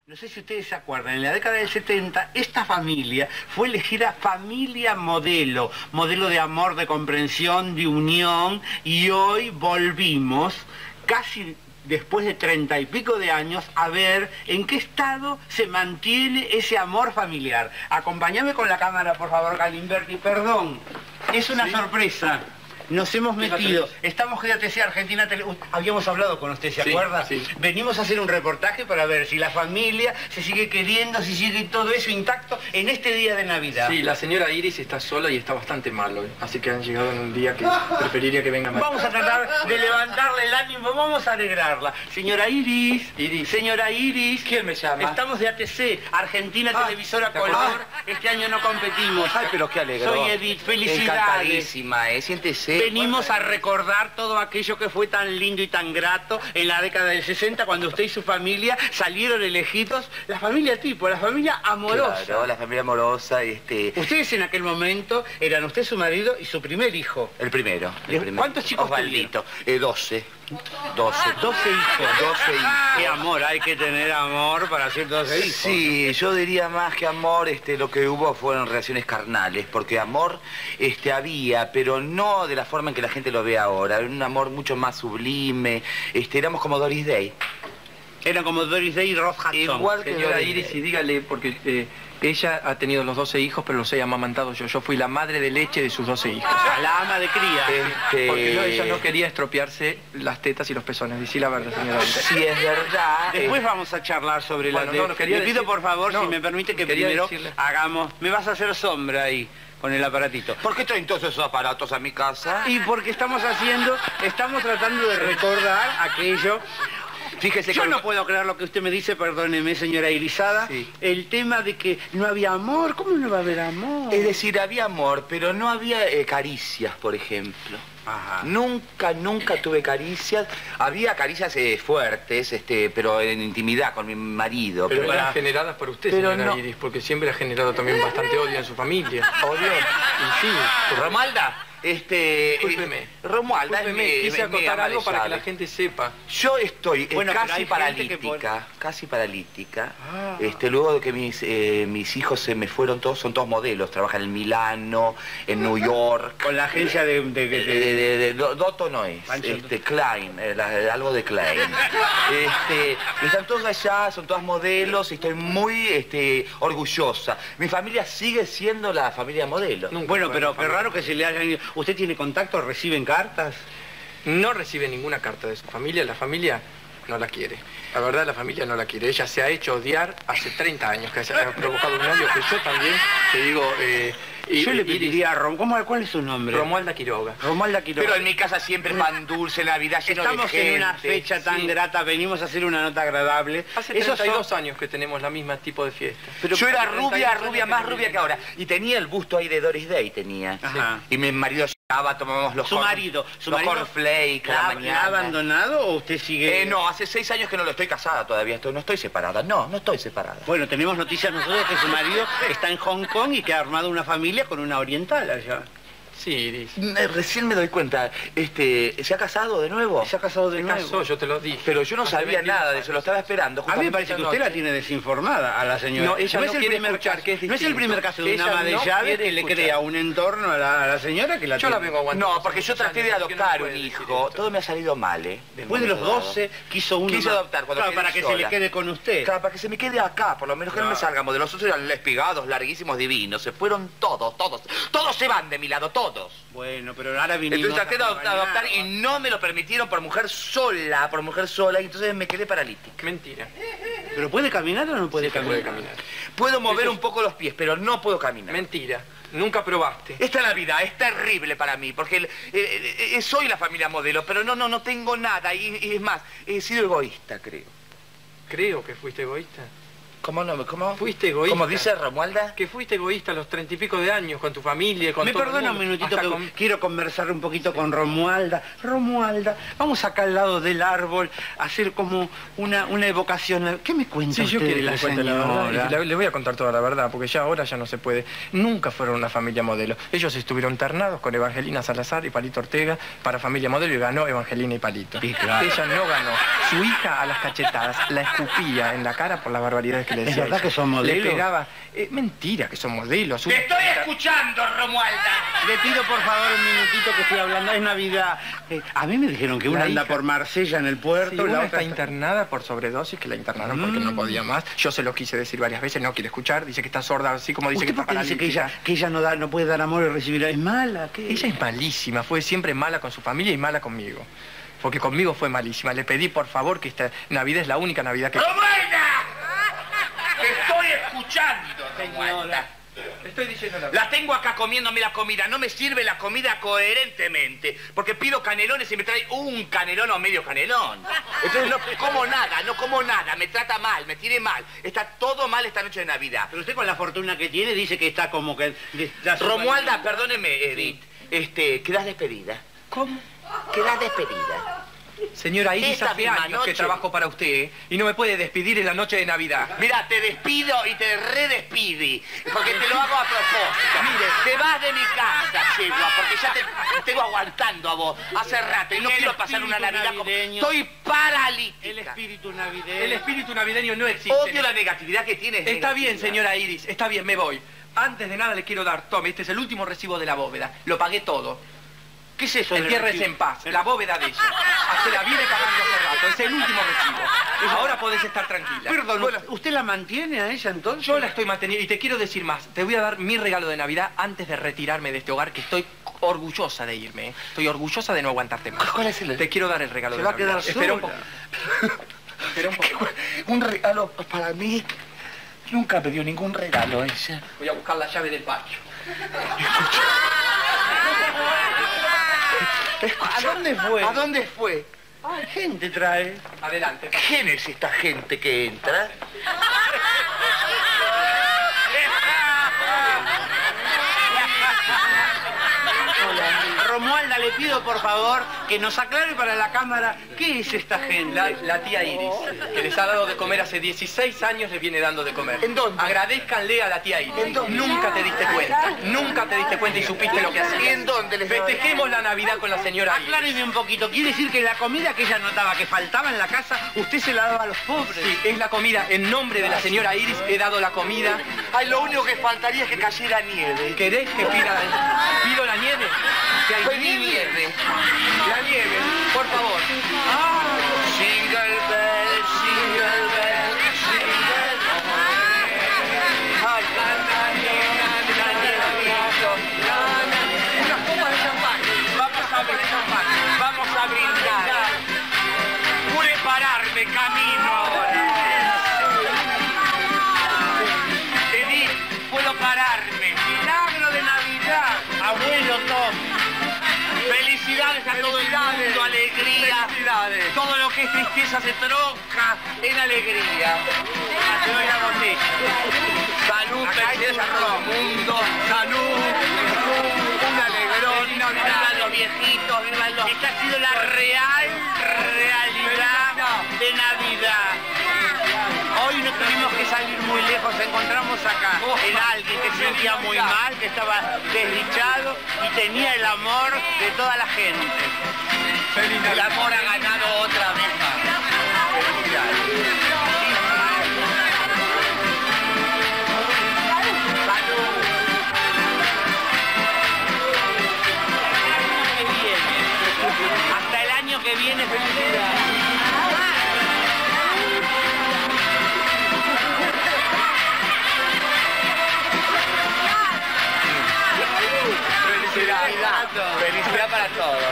No sé si ustedes se acuerdan, en la década del 70, esta familia fue elegida familia modelo, modelo de amor, de comprensión, de unión, y hoy volvimos, casi después de 30 y pico de años, a ver en qué estado se mantiene ese amor familiar. Acompáñame con la cámara, por favor, Galimberti, perdón, es una sorpresa. Nos hemos metido, estamos GTC Argentina, habíamos hablado con usted, ¿se acuerda? Sí. Venimos a hacer un reportaje para ver si la familia se sigue queriendo, si sigue todo eso intacto en este día de Navidad. Sí, la señora Iris está sola y está bastante mal hoy, así que han llegado en un día que preferiría que venga más. Vamos a tratar de levantarle el ánimo, vamos a alegrarla. Señora Iris, señora Iris. ¿Quién me llama? Estamos de ATC, Argentina Televisora Color. Este año no competimos. Ay, pero qué alegre. Soy Edith, felicidades. Encantadísima, siéntese. Venimos a recordar todo aquello que fue tan lindo y tan grato en la década del 60, cuando usted y su familia salieron elegidos, la familia tipo, la familia amorosa. Claro, la familia amorosa, Ustedes en aquel momento eran usted, su marido y su primer hijo. El primero. ¿Cuántos chicos Osvaldito, 12. 12 hijos. 12 hijos. Qué amor, hay que tener amor para hacer 12 hijos. Sí, yo diría más que amor, lo que hubo fueron relaciones carnales, porque amor, había, pero no de la forma en que la gente lo ve ahora. Era un amor mucho más sublime, éramos como Doris Day. Eran como Doris Day y Ross Hudson. Igual que señora Iris, y dígale, porque ella ha tenido los 12 hijos, pero los he amamantado yo. Yo fui la madre de leche de sus 12 hijos. La ama de cría. Porque ella no quería estropearse las tetas y los pezones. Decí la verdad, señora Iris. Sí, es verdad. Después vamos a charlar sobre bueno, Le pido por favor, si me permite, que primero hagamos... Me vas a hacer sombra ahí, con el aparatito. ¿Por qué traen todos esos aparatos a mi casa? Y porque estamos tratando de recordar aquello... Fíjese Yo que no puedo creer lo que usted me dice, perdóneme, señora Irisada. Sí. El tema de que no había amor. ¿Cómo no va a haber amor? Es decir, había amor, pero no había caricias, por ejemplo. Ajá. Nunca tuve caricias. Había caricias fuertes, pero en intimidad con mi marido. Pero eran generadas por usted, pero señora no. Iris, porque siempre ha generado también bastante odio en su familia. ¿Odio? Y sí. Romualda, Discúlpeme. Romualda, Quise acotar algo para que la gente sepa. Yo estoy Bueno, pero casi hay paralítica, casi paralítica. Ah. Luego de que mis hijos se me fueron, son todos modelos. Trabajan en Milano, en New York. Con la agencia Dotto no es, Klein, algo de Klein. Están todos allá, son todas modelos y estoy muy orgullosa. Mi familia sigue siendo la familia modelo. Bueno, pero qué raro que se le hayan ido. ¿Usted tiene contacto? ¿Reciben cartas? No recibe ninguna carta de su familia. La familia no la quiere. La verdad, la familia no la quiere. Ella se ha hecho odiar hace 30 años, que ha provocado un odio que yo también, te digo... yo le pediría a ¿cuál es su nombre? Romualda Quiroga. Romualda Quiroga. Pero en mi casa siempre pan dulce, Navidad lleno de gente. Estamos en una fecha tan grata, venimos a hacer una nota agradable. Hace 32 años que tenemos la misma tipo de fiesta. Pero yo era más rubia que ahora. Y tenía el busto ahí de Doris Day, tenía. Ajá. Y mi marido llegaba, tomábamos los cornflakes a la mañana. ¿La ha abandonado o usted sigue...? No, hace 6 años que no lo estoy casada todavía, no estoy separada. No estoy separada. Bueno, tenemos noticias nosotros que su marido está en Hong Kong y que ha armado una familia con una oriental allá. Sí, Iris. Recién me doy cuenta, ¿se ha casado de nuevo? Se ha casado de nuevo. Casó, yo te lo dije. Pero yo no sabía nada de eso, lo estaba esperando. A mí me parece que usted la tiene desinformada a la señora. No, ella no quiere escuchar, escuchar, que es no es el distinto. primer caso de una Ella ama de no llave quiere que le escuchar. crea un entorno a la señora que la Yo tiene. la vengo aguantando. No, porque yo traté de adoptar un hijo. Todo me ha salido mal, Después de los 12 quiso uno Quise más. adoptar cuando Claro, quedé para que sola. se le quede con usted. Claro, para que se me quede acá, por lo menos que no me salgamos. De los otros eran lespigados, larguísimos, divinos. Se fueron todos. Todos se van de mi lado, todos. Bueno, pero ahora vinimos Entonces traté de adoptar y no me lo permitieron por mujer sola, y entonces me quedé paralítica. Mentira. ¿Pero puede caminar o no puede Sí que caminar? puede caminar. Puedo mover un poco los pies, pero no puedo caminar. Mentira. Nunca probaste. Esta Navidad es terrible para mí, porque soy la familia modelo, pero no tengo nada. Y es más, he sido egoísta, creo. Creo que fuiste egoísta. ¿Cómo no? ¿Cómo? Fuiste egoísta. ¿Cómo dice Romualda? Que fuiste egoísta a los 30 y pico de años con tu familia, con Me todo el perdona un mundo. minutito Hasta que quiero conversar un poquito con Romualda. Romualda, vamos acá al lado del árbol a hacer como una evocación. ¿Qué me cuenta Sí, yo usted quiero de que la le cuente la verdad. señora? Le voy a contar toda la verdad, porque ya ahora ya no se puede. Nunca fueron una familia modelo. Ellos estuvieron internados con Evangelina Salazar y Palito Ortega para familia modelo y ganó Evangelina y Palito. Sí, claro. Ella no ganó. Su hija a las cachetadas la escupía en la cara por las barbaridades que le decía. ¿Es verdad ella. que son modelos? Le pegaba. Mentira que son modelos. ¡Te estoy escuchando, Romualda! Le pido por favor un minutito que estoy hablando. Es Navidad. A mí me dijeron que una La anda hija. por Marsella en el puerto Sí, y la una otra está internada por sobredosis, que la internaron porque no podía más. Yo se lo quise decir varias veces, no quiere escuchar, dice que está sorda, así como dice que ¿Usted está por qué dice paralítica. que ella no puede dar amor y recibir? ¿Es mala? ¿Qué? Ella es malísima, fue siempre mala con su familia y mala conmigo. Porque conmigo fue malísima. Le pedí, por favor, que esta Navidad es la única Navidad que... ¡Romualda! ¡Te estoy escuchando, Romualda! Te estoy diciendo la verdad. La tengo acá comiéndome la comida. No me sirve la comida coherentemente. Porque pido canelones y me trae un canelón o medio canelón. Entonces no como nada. Me trata mal, me tiene mal. Está todo mal esta noche de Navidad. Pero usted con la fortuna que tiene dice que está como que... Romualda, perdóneme, Edith. Quedás despedida. ¿Cómo? Quedás despedida. Señora Iris, Esta hace misma años que noche. trabajo para usted y no me puede despedir en la noche de Navidad. Mira, te despido y te redespidi, porque te lo hago a propósito. Mire, te vas de mi casa, yegua, porque ya te tengo aguantando a vos hace rato y no El quiero pasar una espíritu Navidad como... navideño. Estoy paralítica. El espíritu navideño. El espíritu navideño no existe. Odio la negatividad que tienes. Está bien, señora Iris, está bien, me voy. Antes de nada le quiero dar, tome, este es el último recibo de la bóveda. Lo pagué todo. ¿Qué es eso? Entierres en paz, la bóveda de ella. Se la viene pagando hace rato, es el último recibo. Ahora podés estar tranquila. Perdón, Bueno, ¿usted la mantiene a ella entonces? yo la estoy manteniendo y te quiero decir más. Te voy a dar mi regalo de Navidad antes de retirarme de este hogar, que estoy orgullosa de irme. Estoy orgullosa de no aguantarte más. ¿Cuál es el...? Te quiero dar el regalo Se de va a Navidad. quedar Espera un sola. poco. Espera un poco. Un regalo para mí. Nunca me dio ningún regalo ella. Voy a buscar la llave del patio. ¿A dónde fue? ¿A dónde fue? Ay, gente trae. Adelante. ¿Quién es esta gente que entra? Romualda, le pido por favor que nos aclare para la cámara qué es esta gente. La tía Iris, que les ha dado de comer hace 16 años, les viene dando de comer. ¿En dónde? Agradézcanle a la tía Iris. ¿En dónde? Nunca te diste cuenta. Nunca te diste cuenta y supiste lo que ¿Y hacía. en dónde les daba? Festejemos la Navidad con la señora Iris. Acláreme un poquito. ¿Quiere decir que la comida que ella notaba que faltaba en la casa, usted se la daba a los pobres? Sí, es la comida. En nombre de la señora Iris he dado la comida. Ay, lo único que faltaría es que cayera nieve. ¿Querés que pido la nieve? ¿Que hay Pedí nieve. La nieve, por favor. Jingle bell, jingle bell, jingle bell. Una copa de champán. Vamos a brindar. Prepararme camino. Edith, puedo pararme. Milagro de Navidad, abuelo Tom. Felicidades a todo el mundo, alegría. Felicidades. Todo lo que es tristeza se troca en alegría. Te doy la botella. Salud, felicidades a todo el mundo. Salud, un alegrón. Vivan los viejitos, vivan los... Esta ha sido la real realidad de Navidad. Hoy no tuvimos que salir muy lejos, encontramos acá en alguien que se sentía muy mal, que estaba desdichado y tenía el amor de toda la gente. El amor ha ganado otra vez más. Hasta el año que viene, felicidad. Felicidad para todos.